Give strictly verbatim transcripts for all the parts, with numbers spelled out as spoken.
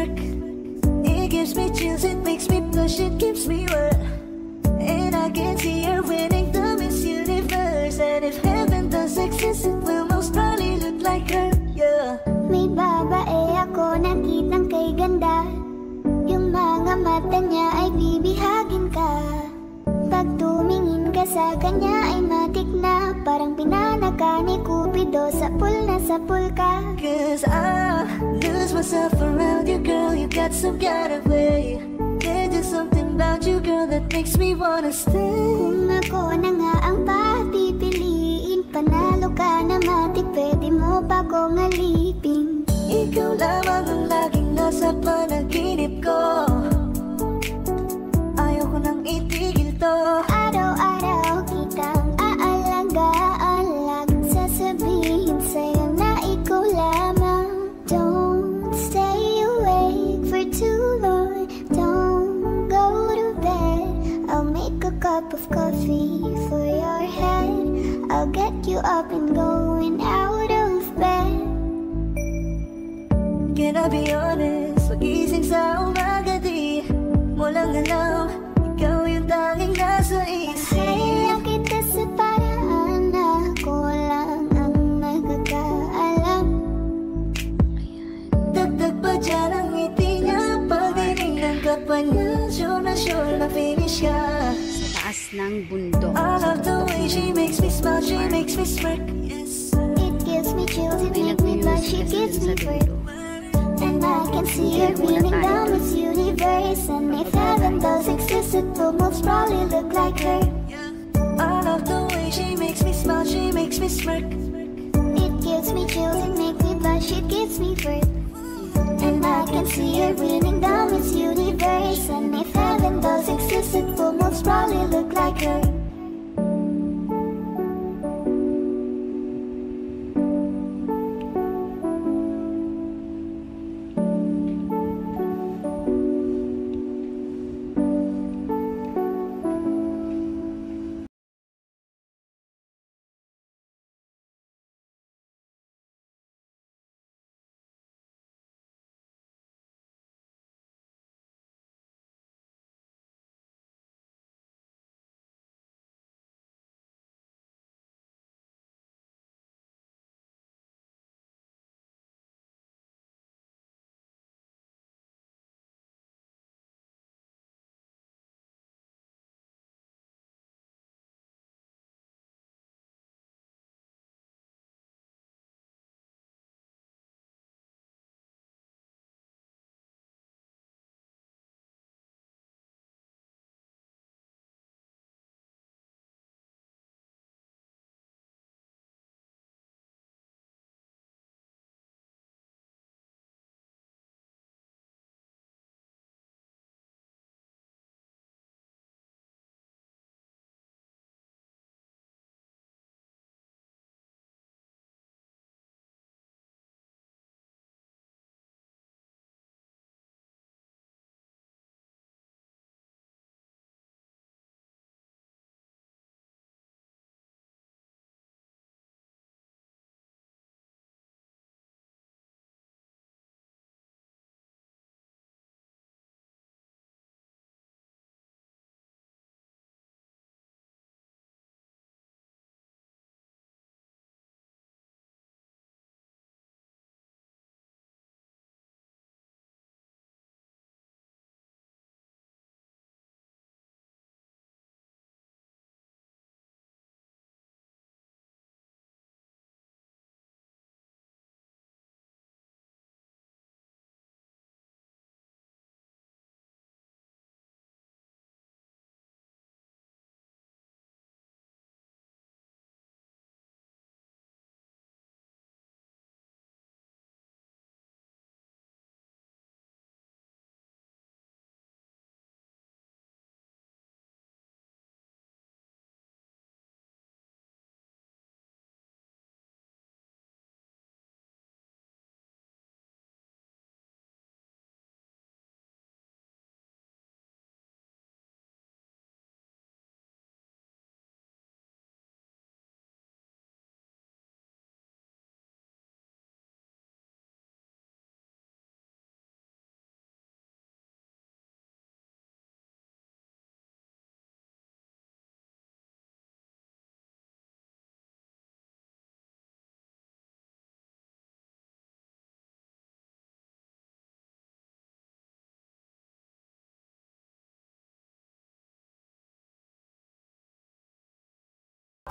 smirk. It gives me chills, it makes me blush, it keeps me wet. And I can see her winning the Miss Universe. And if heaven does exist, it will most probably look like her, yeah. May babae ako nakitang kay ganda. Yung mga mata niya ay bibihagin ka. Pag tumingin ka sa kanya ay matik na. Parang pinanaka ni Cupido, sa pool na sa pool ka. Cause I lose myself around you, girl. You got some kind of way. There's just something about you, girl, that makes me wanna stay. Kung ako na nga ang papipiliin, panalo ka na matik, pwede mo pa kong alipin. Ikaw lamang ang laging nasa panaginip ko. Ayaw ko nang itigil to. Araw-araw kitang aalaga-alag, sasabihin sa'yo na ikaw lamang. Don't stay awake for too long, don't go to bed. I'll make a cup of coffee for your head. I'll get you up and going out of bed. Can I be honest? Pagising sa umaga, di mo lang alam, ikaw yung tanging nasa isip. Hayaw kita sa paraan na ako lang ang nagkakaalam. Dagdag pa dyan ang ngiti niya, pagdiringan ka pa niya, sure na sure na finish ka. Sa taas ng bundok. I love the way she makes me smile, she makes me smirk. Yes. It gives me chills, it makes me blush, it gives me breath. And I can see her beaming down this universe. And if heaven does exist, it will most probably look like her. I love the way she makes me smile, she makes me smirk. It gives me chills, it makes me blush, it gives me breath. And I can see her beaming down this universe. And if heaven does exist, it will most probably look like her.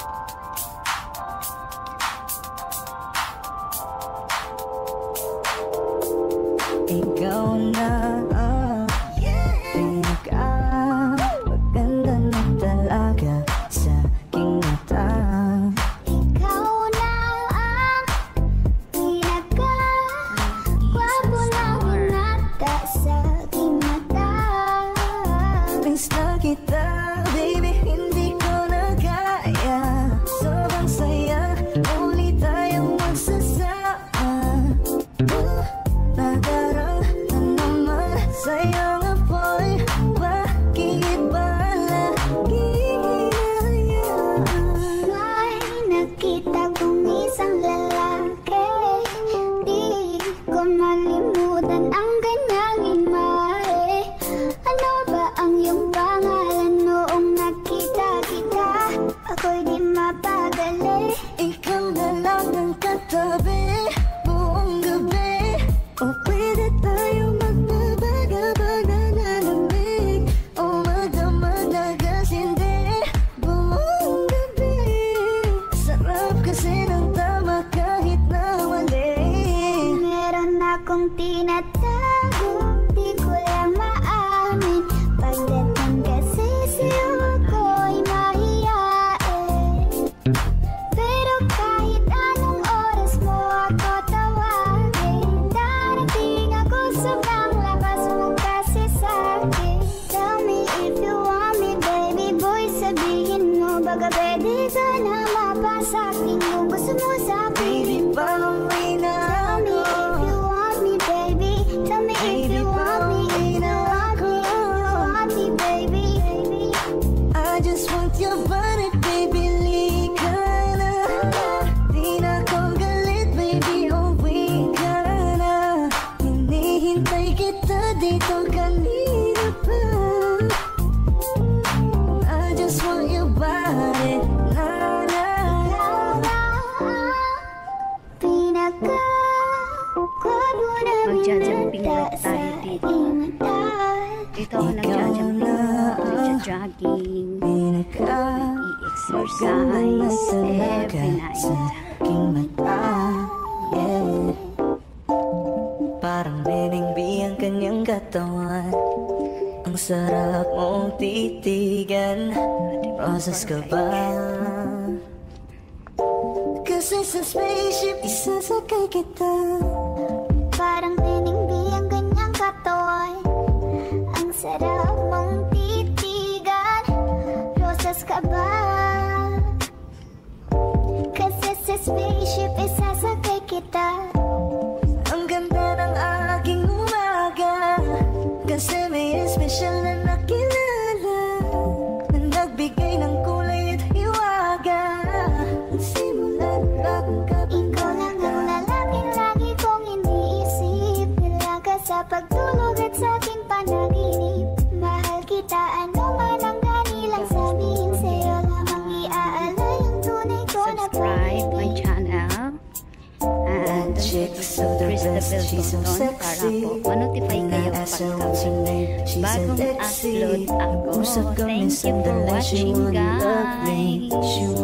Ikaw na ang pinaka-maganda na talaga sa aking mata. Ikaw na ang pinaka-gwapo na binata sa aking mata. Miss na kita, baby, hindi ko na kaya. Sobrang saya, ulit tayong magsasama. uh, Nadarang na naman sa'yo nga boy, bakit ba lagi hinayaan? May nakita kong isang lalaki, di ko malimutan ang kanyang imahe. Ano ba ang iyong pangalan noong nakita kita? Ako'y di mapagali. Ikaw na lang ang katabi buong gabi. O pwede tayo magbabaga-baga na lamig, o magdamag na gas, hindi buong gabi. Sarap kasi ng tama kahit na mali. Meron akong tinatago, di ko lang maamin. Pagdating kasi sa'yo ako'y mahiyain. Pero kahit anong oras mo ako tawagin, darating ako sobrang lakas mo kasi sa'kin. Tell me if you want me, baby boy, sabihin mo baka pwede ka na mapasa'kin kung gusto mo sa'kin. Baby, pauwi na Tell me if ako. you want me, baby. Tell me if you want me, if you want me, if you want me, baby. I just want your body, baby, lika na. Di na ko galit, baby, uwi ka na. Hinihintay kita dito kanina pa. I just want your body, na na. Ikaw na ang pinaka-gwapo na Magja-jumping binata lang sa tayo dito. aking mata. Dito ako nagja-jumping, nagja-jogging, Pinaka i-exercise every night. sa aking mata, yeah. Parang bining-bi ang kanyang katawan. Ang sarap mong titigan. Rosas ka ba? Kasi sa spaceship isasakay kita. Parang tiningbi ang kanyang katawan. Ang sarap mong titigan. Rosas ka ba? Kasi sa spaceship isasakay kita. Ang ganda ng aking umaga, kasi may espesyal na nakilala na nagbigay ng kulay at hiwaga. Nagsimula na akong Ikaw lang ang lalaking lagi kong iniisip. Nilaga sa pagtulog at sa aking panaginip. Mahal kita, ano man ang kanilang sabihin. Sa'yo lamang iaalay ang tunay ko na Subscribe my pag-ibig. channel and chicks so the press the best, bell she's so button para sexy. po ma-notify kayo I asked her kapag what's her name, she said bagong Lexi. upload ako. Usap kami Thank you for sandali, she watching, wanna love me, guys. she